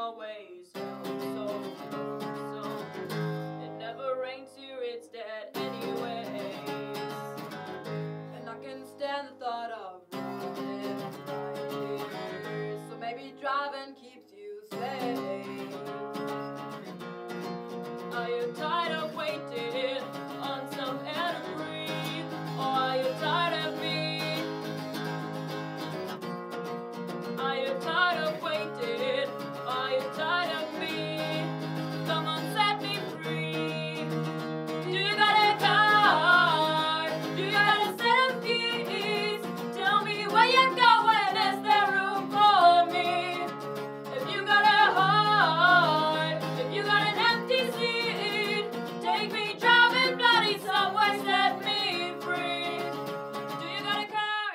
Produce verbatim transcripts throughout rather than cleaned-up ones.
always felt so lonesome. It never rains here, it's dead anyways. And I can stand the thought of running right here. So maybe driving keeps you safe. Are you tired of waiting on some air to breathe? Or are you tired of me? Are you tired of waiting? Are you tired of me? Come on, set me free. Do you got a car? Do you got a set of keys? Tell me where you're going, is there room for me? If you got a heart, if you got an empty seat, take me driving bloody somewhere, set me free. Do you got a car?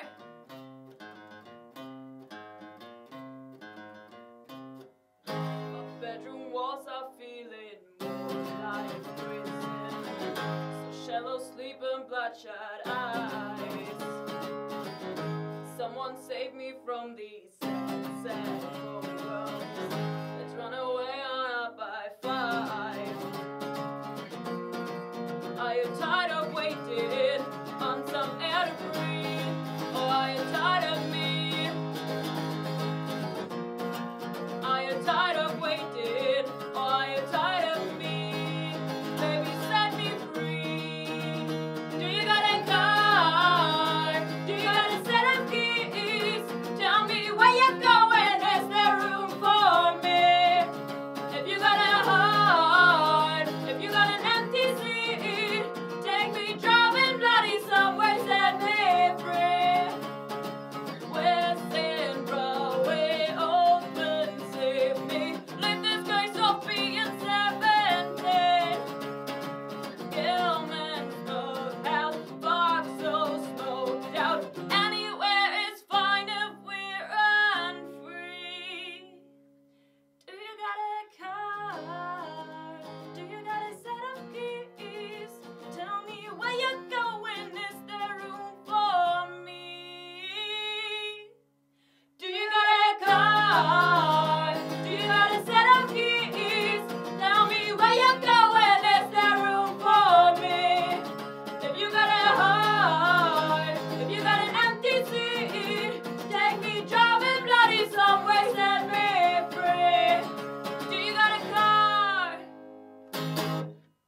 My bedroom walls are feeling more like prison. So shallow sleep and bloodshot eyes. Someone save me from these sad, sad photos.